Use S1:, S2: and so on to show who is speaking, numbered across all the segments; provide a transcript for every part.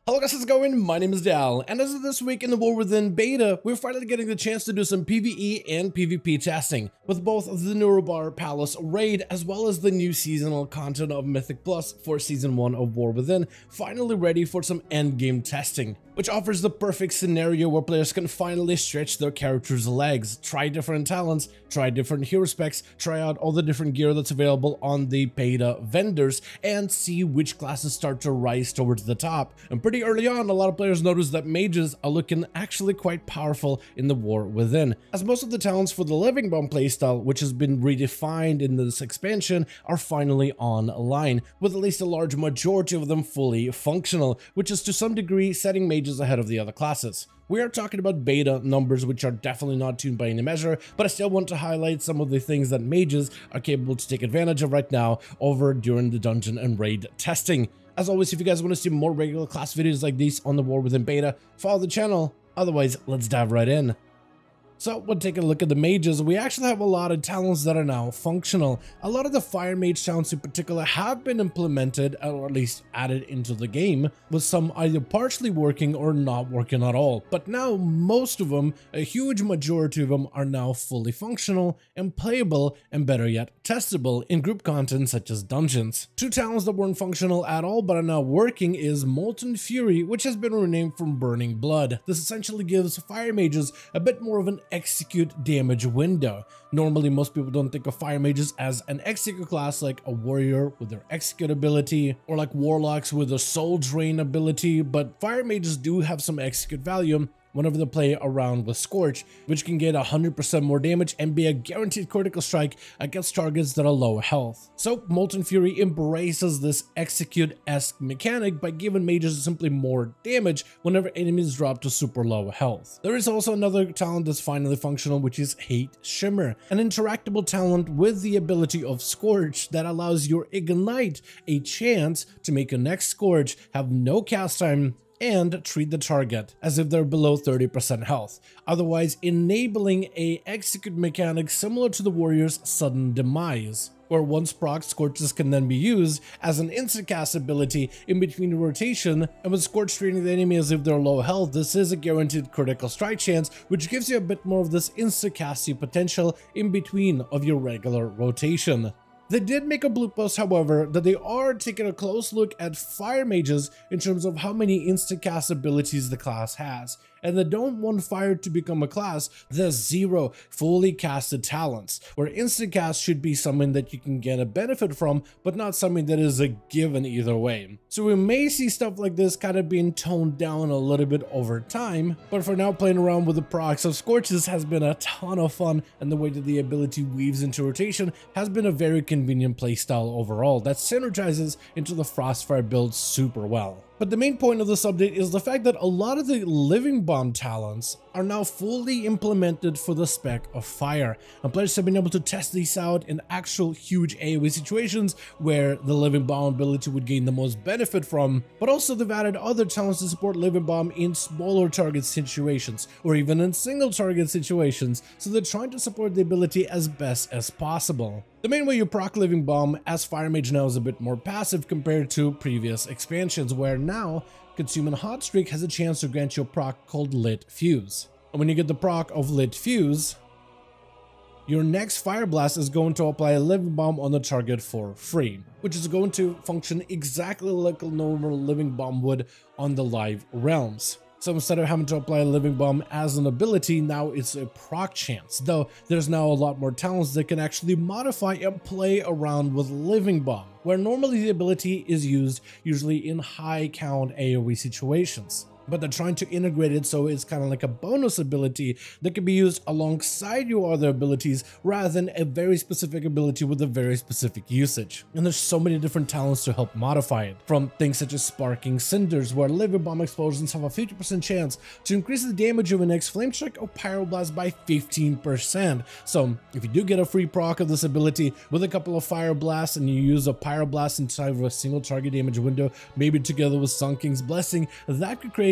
S1: Hello guys, how's it going? My name is Dal, and as of this week in the War Within beta, we're finally getting the chance to do some PvE and PvP testing, with both the Nurubar Palace raid as well as the new seasonal content of Mythic Plus for Season 1 of War Within, finally ready for some endgame testing, which offers the perfect scenario where players can finally stretch their character's legs, try different talents, try different hero specs, try out all the different gear that's available on the beta vendors, and see which classes start to rise towards the top. And pretty early on, a lot of players noticed that mages are looking actually quite powerful in the War Within, as most of the talents for the Living Bomb playstyle, which has been redefined in this expansion, are finally online, with at least a large majority of them fully functional, which is to some degree setting mages ahead of the other classes. We are talking about beta numbers, which are definitely not tuned by any measure, but I still want to highlight some of the things that mages are capable to take advantage of right now over during the dungeon and raid testing. As always, if you guys want to see more regular class videos like these on the War Within beta, follow the channel. Otherwise, let's dive right in. So when taking a look at the mages, we actually have a lot of talents that are now functional. A lot of the Fire Mage talents in particular have been implemented, or at least added into the game, with some either partially working or not working at all. But now most of them, a huge majority of them, are now fully functional and playable, and better yet, testable in group content such as dungeons. Two talents that weren't functional at all but are now working is Molten Fury, which has been renamed from Burning Blood. This essentially gives Fire Mages a bit more of an execute damage window. Normally, most people don't think of Fire Mages as an execute class like a warrior with their execute ability, or like warlocks with a soul drain ability, but Fire Mages do have some execute value whenever they play around with Scorch, which can get 100% more damage and be a guaranteed critical strike against targets that are low health. So Molten Fury embraces this execute-esque mechanic by giving mages simply more damage whenever enemies drop to super low health. There is also another talent that's finally functional, which is Hate Shimmer, an interactable talent with the ability of Scorch that allows your Ignite a chance to make your next Scorch have no cast time and treat the target as if they're below 30% health, otherwise enabling a execute mechanic similar to the warrior's Sudden Demise, where once proc, Scorches can then be used as an insta-cast ability in between rotation, and with Scorch treating the enemy as if they're low health, this is a guaranteed critical strike chance, which gives you a bit more of this insta-casting potential in between of your regular rotation. They did make a blue post, however, that they are taking a close look at Fire Mages in terms of how many insta-cast abilities the class has, and they don't want Fire to become a class that has 0 fully casted talents, where insta-cast should be something that you can get a benefit from, but not something that is a given either way. So we may see stuff like this kind of being toned down a little bit over time, but for now, playing around with the procs of Scorches has been a ton of fun, and the way that the ability weaves into rotation has been a very convenient playstyle overall that synergizes into the Frostfire build super well. But the main point of this update is the fact that a lot of the Living Bomb talents are now fully implemented for the spec of Fire, and players have been able to test these out in actual huge AoE situations where the Living Bomb ability would gain the most benefit from, but also they've added other talents to support Living Bomb in smaller target situations, or even in single target situations, so they're trying to support the ability as best as possible. The main way you proc Living Bomb as Fire Mage now is a bit more passive compared to previous expansions, where now Consuming Hot Streak has a chance to grant you a proc called Lit Fuse. And when you get the proc of Lit Fuse, your next Fire Blast is going to apply a Living Bomb on the target for free, which is going to function exactly like a normal Living Bomb would on the live realms. So instead of having to apply a Living Bomb as an ability, now it's a proc chance, though there's now a lot more talents that can actually modify and play around with Living Bomb, where normally the ability is used usually in high count AoE situations. But they're trying to integrate it so it's kind of like a bonus ability that can be used alongside your other abilities rather than a very specific ability with a very specific usage. And there's so many different talents to help modify it, from things such as Sparking Cinders, where Living Bomb explosions have a 50% chance to increase the damage of an next Flame Strike or Pyroblast by 15%. So if you do get a free proc of this ability with a couple of Fire Blasts and you use a Pyroblast inside of a single target damage window, maybe together with Sun King's Blessing, that could create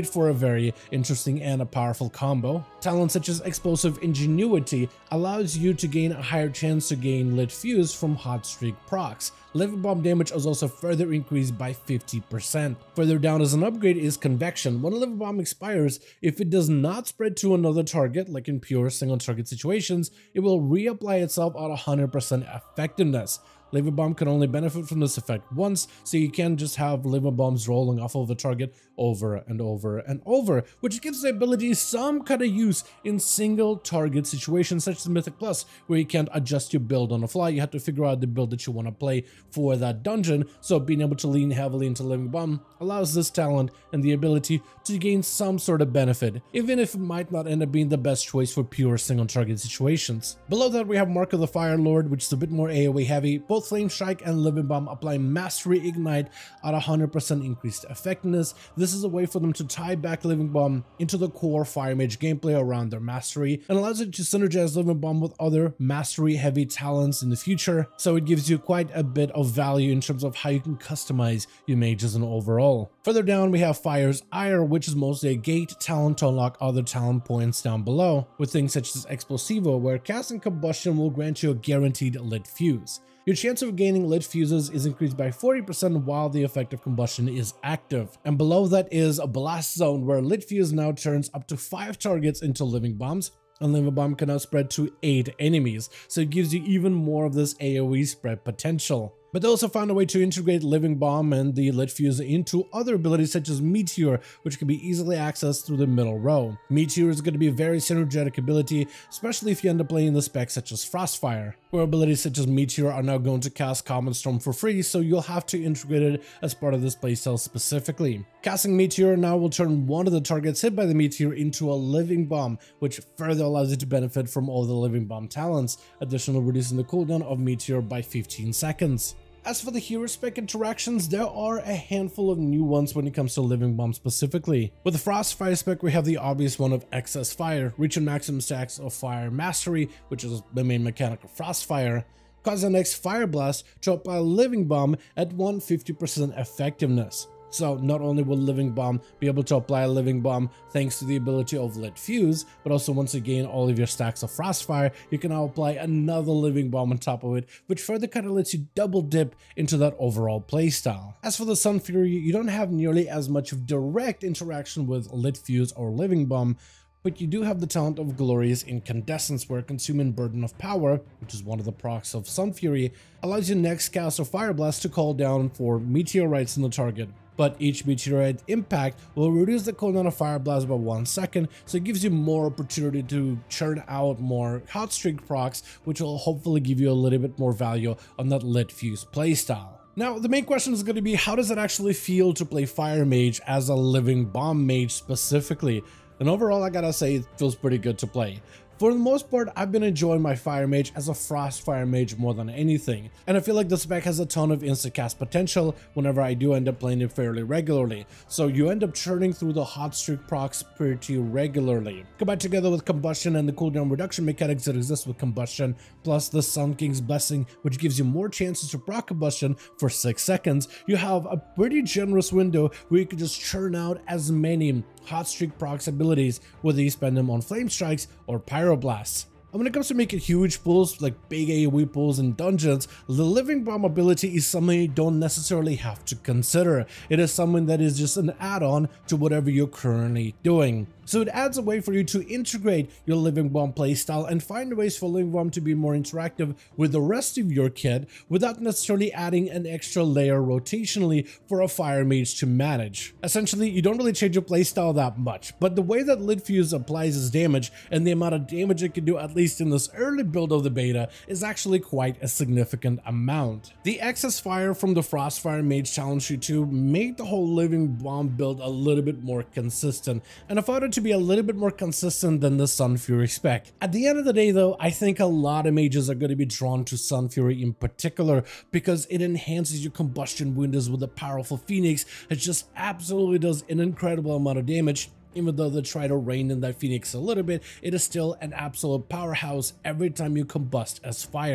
S1: for a very interesting and a powerful combo. Talents such as Explosive Ingenuity allows you to gain a higher chance to gain Lit Fuse from Hot Streak procs. Living Bomb damage is also further increased by 50%. Further down as an upgrade is Convection. When a Living Bomb expires, if it does not spread to another target, like in pure single target situations, it will reapply itself at 100% effectiveness. Living Bomb can only benefit from this effect once, so you can't just have Living Bombs rolling off of the target over and over and over, which gives the ability some kind of use in single target situations such as Mythic Plus, where you can't adjust your build on the fly. You have to figure out the build that you want to play for that dungeon, so being able to lean heavily into Living Bomb allows this talent and the ability to gain some sort of benefit, even if it might not end up being the best choice for pure single target situations. Below that we have Mark of the Fire Lord, which is a bit more AoE heavy. Both Flame Strike and Living Bomb apply Mastery Ignite at 100% increased effectiveness. This is a way for them to tie back Living Bomb into the core Fire Mage gameplay around their mastery, and allows it to synergize Living Bomb with other mastery heavy talents in the future, so it gives you quite a bit of value in terms of how you can customize your mages and overall. Further down we have Fire's Ire, which is mostly a gate talent to unlock other talent points down below, with things such as Explosivo, where casting Combustion will grant you a guaranteed Lit Fuse. Your chance of gaining Lit Fuses is increased by 40% while the effect of Combustion is active. And below that is a Blast Zone, where Lit Fuse now turns up to 5 targets into Living Bombs, and Living Bomb can now spread to 8 enemies, so it gives you even more of this AoE spread potential. But they also found a way to integrate Living Bomb and the Lit Fuse into other abilities such as Meteor, which can be easily accessed through the middle row. Meteor is going to be a very synergetic ability, especially if you end up playing the specs such as Frostfire, where abilities such as Meteor are now going to cast Common Storm for free, so you'll have to integrate it as part of this playstyle specifically. Casting Meteor now will turn one of the targets hit by the Meteor into a Living Bomb, which further allows you to benefit from all the Living Bomb talents, additionally reducing the cooldown of Meteor by 15 seconds. As for the hero spec interactions, there are a handful of new ones when it comes to Living Bomb specifically. With the Frostfire spec, we have the obvious one of Excess Fire, reaching maximum stacks of Fire Mastery, which is the main mechanic of Frostfire, cause the next Fire Blast to apply Living Bomb at 150% effectiveness. So not only will Living Bomb be able to apply a Living Bomb thanks to the ability of Lit Fuse, but also once you gain all of your stacks of Frostfire, you can now apply another Living Bomb on top of it, which further kind of lets you double dip into that overall playstyle. As for the Sun Fury, you don't have nearly as much of direct interaction with Lit Fuse or Living Bomb, but you do have the talent of Glorious Incandescence, where Consuming Burden of Power, which is one of the procs of Sun Fury, allows your next cast of Fire Blast to call down for meteorites in the target. But each meteorite impact will reduce the cooldown of Fire Blast by 1 second, so it gives you more opportunity to churn out more Hot Streak procs, which will hopefully give you a little bit more value on that Lit Fuse playstyle. Now, the main question is going to be, how does it actually feel to play Fire Mage as a Living Bomb Mage specifically? And overall, I gotta say, it feels pretty good to play. For the most part, I've been enjoying my Fire Mage as a Frostfire Mage more than anything, and I feel like the spec has a ton of insta-cast potential whenever I do end up playing it fairly regularly, so you end up churning through the Hot Streak procs pretty regularly. Combined together with Combustion and the cooldown reduction mechanics that exist with Combustion, plus the Sun King's Blessing, which gives you more chances to proc Combustion for 6 seconds, you have a pretty generous window where you can just churn out as many Hot Streak procs abilities, whether you spend them on Flame Strikes or Pyroblasts. And when it comes to making huge pulls, like big AoE pulls in dungeons, the Living Bomb ability is something you don't necessarily have to consider. It is something that is just an add-on to whatever you're currently doing. So it adds a way for you to integrate your Living Bomb playstyle and find ways for Living Bomb to be more interactive with the rest of your kit without necessarily adding an extra layer rotationally for a Fire Mage to manage. Essentially, you don't really change your playstyle that much, but the way that Lit Fuse applies its damage and the amount of damage it can do, at least in this early build of the beta, is actually quite a significant amount. The excess fire from the Frostfire Mage Challenge Sheet 2 made the whole Living Bomb build a little bit more consistent, and I found it to be a little bit more consistent than the Sun Fury spec. At the end of the day though, I think a lot of mages are going to be drawn to Sun Fury in particular because it enhances your combustion windows with a powerful Phoenix. It just absolutely does an incredible amount of damage. Even though they try to rein in that Phoenix a little bit, it is still an absolute powerhouse every time you combust as fire.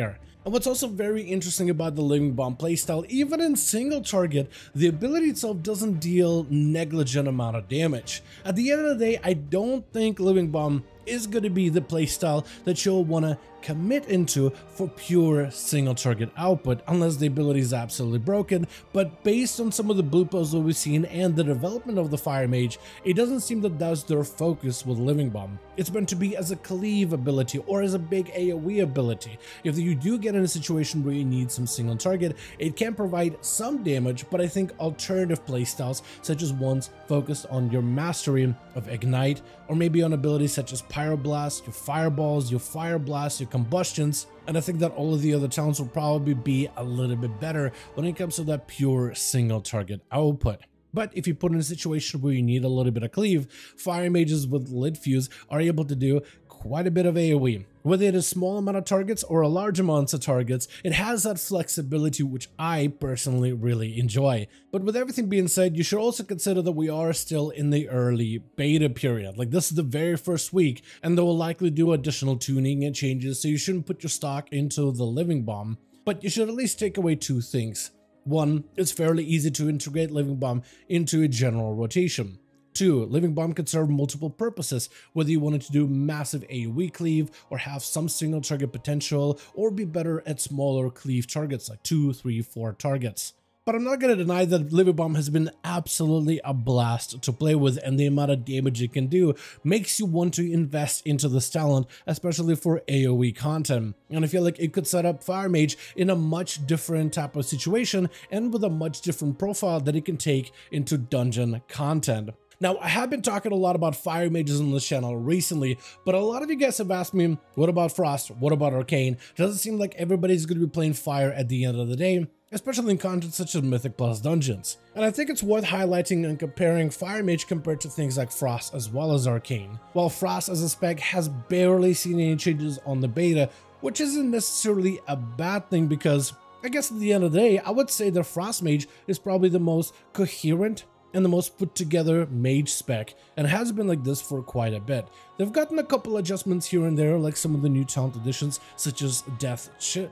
S1: And what's also very interesting about the Living Bomb playstyle, even in single target, the ability itself doesn't deal negligent amount of damage. At the end of the day, I don't think Living Bomb is going to be the playstyle that you'll want to commit into for pure single target output, unless the ability is absolutely broken. But based on some of the blue posts that we've seen and the development of the Fire Mage, it doesn't seem that that's their focus with Living Bomb. It's meant to be as a cleave ability or as a big AoE ability. If you do get in a situation where you need some single target, it can provide some damage, but I think alternative playstyles, such as ones focused on your mastery of Ignite, or maybe on abilities such as Pyroblast, your Fireballs, your Fire Blast, your Combustions, and I think that all of the other talents will probably be a little bit better when it comes to that pure single target output. But if you put in a situation where you need a little bit of cleave, Fire Mages with Lit Fuse are able to do quite a bit of AoE. Whether it is small amount of targets or a large amounts of targets, it has that flexibility which I personally really enjoy. But with everything being said, you should also consider that we are still in the early beta period. Like, this is the very first week, and they will likely do additional tuning and changes, so you shouldn't put your stock into the Living Bomb. But you should at least take away two things. One, it's fairly easy to integrate Living Bomb into a general rotation. 2. Living Bomb can serve multiple purposes, whether you wanted to do massive AoE cleave, or have some single target potential, or be better at smaller cleave targets like 2, 3, 4 targets. But I'm not going to deny that Living Bomb has been absolutely a blast to play with, and the amount of damage it can do makes you want to invest into this talent, especially for AoE content. And I feel like it could set up Fire Mage in a much different type of situation, and with a much different profile that it can take into dungeon content. Now, I have been talking a lot about Fire Mages on this channel recently, but a lot of you guys have asked me, what about Frost? What about Arcane? Doesn't seem like everybody's going to be playing Fire at the end of the day, especially in content such as Mythic Plus Dungeons. And I think it's worth highlighting and comparing Fire Mage compared to things like Frost as well as Arcane. While Frost as a spec has barely seen any changes on the beta, which isn't necessarily a bad thing, because I guess at the end of the day, I would say that Frost Mage is probably the most coherent and the most put together mage spec, and has been like this for quite a bit. They've gotten a couple adjustments here and there, like some of the new talent additions, such as Death's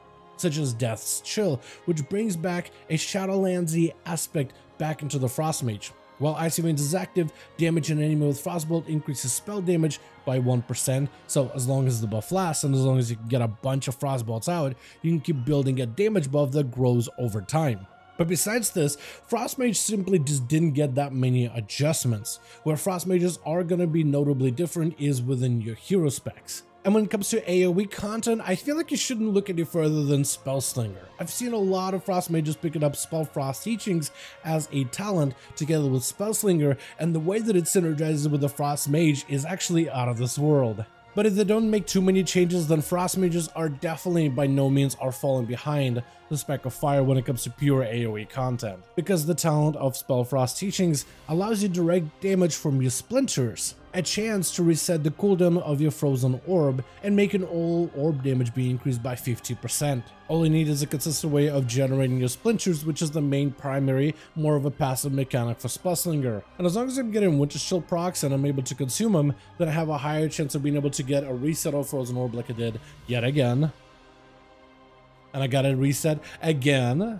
S1: Chill, which brings back a Shadowlands-y aspect back into the Frost Mage. While Icy Veins is active, damage an enemy with Frostbolt increases spell damage by 1%, so as long as the buff lasts and as long as you can get a bunch of Frostbolts out, you can keep building a damage buff that grows over time. But besides this, Frost Mage simply just didn't get that many adjustments. Where Frost Mages are going to be notably different is within your hero specs. And when it comes to AoE content, I feel like you shouldn't look any further than Spellslinger. I've seen a lot of Frost Mages picking up Spellfrost Teachings as a talent together with Spellslinger, and the way that it synergizes with the Frost Mage is actually out of this world. But if they don't make too many changes, then Frost Mages are definitely by no means are falling behind the spec of Fire when it comes to pure AoE content, because the talent of Spellfrost Teachings allows you direct damage from your splinters, a chance to reset the cooldown of your Frozen Orb, and make an all orb damage be increased by 50%. All you need is a consistent way of generating your splinters, which is the main primary, more of a passive mechanic for Spellslinger. And as long as I'm getting Winter's Chill procs and I'm able to consume them, then I have a higher chance of being able to get a reset of Frozen Orb like I did yet again. And I got a reset again.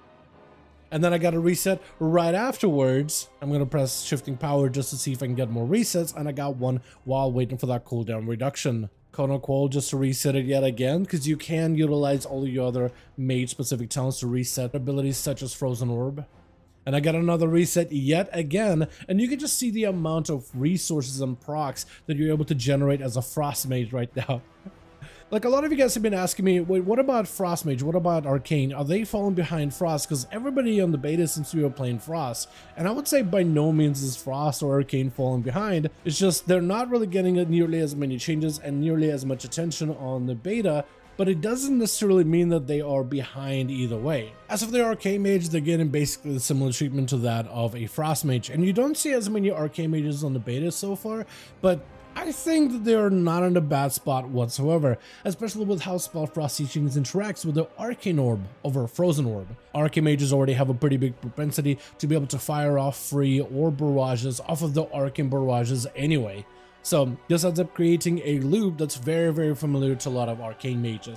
S1: And then I got a reset right afterwards. I'm going to press shifting power just to see if I can get more resets, and I got one while waiting for that cooldown reduction. Conan Qual just to reset it yet again, because you can utilize all your other mage specific talents to reset abilities such as Frozen Orb. And I got another reset yet again, and you can just see the amount of resources and procs that you're able to generate as a Frost Mage right now. Like, a lot of you guys have been asking me, wait, what about Frost Mage? What about Arcane? Are they falling behind Frost? Because everybody on the beta seems to be playing Frost. And I would say by no means is Frost or Arcane falling behind. It's just they're not really getting nearly as many changes and nearly as much attention on the beta, but it doesn't necessarily mean that they are behind either way. As for the Arcane Mage, they're getting basically the similar treatment to that of a Frost Mage. And you don't see as many Arcane Mages on the beta so far, but I think that they're not in a bad spot whatsoever, especially with how Spellfrost Teachings interacts with the Arcane Orb over Frozen Orb. Arcane Mages already have a pretty big propensity to be able to fire off free orb barrages off of the Arcane barrages anyway. So this ends up creating a loop that's very, very familiar to a lot of Arcane Mages.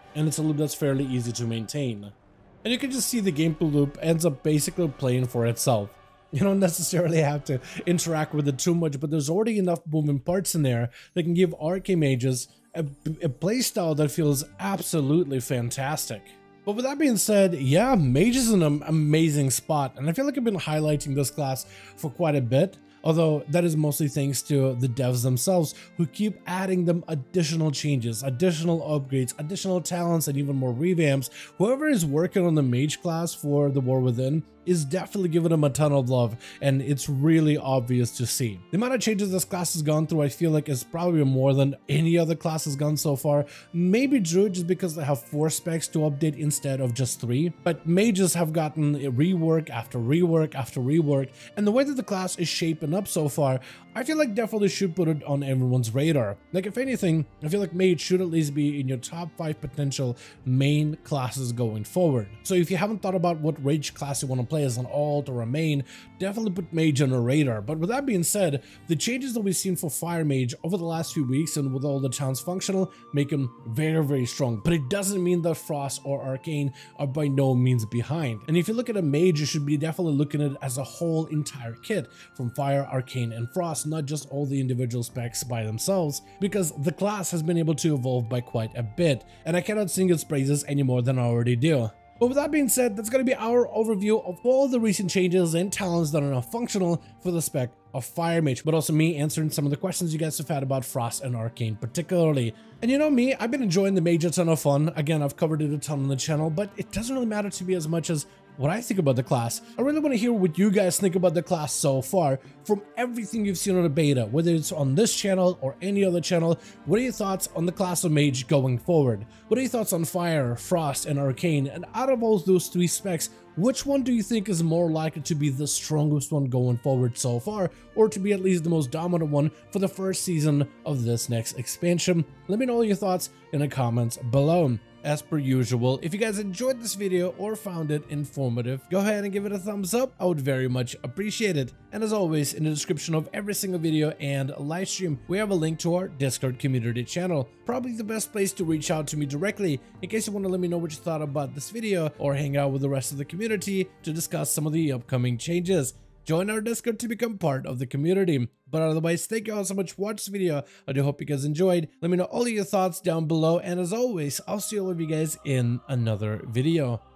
S1: and it's a loop that's fairly easy to maintain. And you can just see the gameplay loop ends up basically playing for itself. You don't necessarily have to interact with it too much, but there's already enough moving parts in there that can give Arcane Mages a playstyle that feels absolutely fantastic. But with that being said, yeah, Mage is an amazing spot, and I feel like I've been highlighting this class for quite a bit. Although that is mostly thanks to the devs themselves, who keep adding them additional changes, additional upgrades, additional talents, and even more revamps. Whoever is working on the Mage class for the War Within is definitely giving them a ton of love, and it's really obvious to see. The amount of changes this class has gone through, I feel like, is probably more than any other class has gone so far. Maybe Druid, just because they have 4 specs to update instead of just 3, but Mages have gotten rework after rework after rework, and the way that the class is shaping up so far, I feel like definitely should put it on everyone's radar. Like, if anything, I feel like Mage should at least be in your top 5 potential main classes going forward. So if you haven't thought about what Rage class you want to play as an alt or a main, definitely put Mage on your radar. But with that being said, the changes that we've seen for Fire Mage over the last few weeks, and with all the towns functional, make him very, very strong. But it doesn't mean that Frost or Arcane are by no means behind. And if you look at a Mage, you should be definitely looking at it as a whole entire kit, from Fire, Arcane, and Frost, not just all the individual specs by themselves, because the class has been able to evolve by quite a bit, and I cannot sing its praises any more than I already do. But with that being said, that's going to be our overview of all the recent changes and talents that are now functional for the spec of Fire Mage, but also me answering some of the questions you guys have had about Frost and Arcane particularly. And you know me, I've been enjoying the Mage a ton of fun. Again, I've covered it a ton on the channel, but it doesn't really matter to me as much as what I think about the class. I really want to hear what you guys think about the class so far from everything you've seen on the beta, whether it's on this channel or any other channel. What are your thoughts on the class of Mage going forward? What are your thoughts on Fire, Frost, and Arcane? And out of all those 3 specs, which one do you think is more likely to be the strongest one going forward so far, or to be at least the most dominant one for the first season of this next expansion? Let me know your thoughts in the comments below. As per usual, if you guys enjoyed this video or found it informative, go ahead and give it a thumbs up. I would very much appreciate it. And as always, in the description of every single video and live stream, we have a link to our Discord community channel. Probably the best place to reach out to me directly in case you want to let me know what you thought about this video, or hang out with the rest of the community to discuss some of the upcoming changes. Join our Discord to become part of the community. But otherwise, thank you all so much for watching this video. I do hope you guys enjoyed. Let me know all of your thoughts down below. And as always, I'll see all of you guys in another video.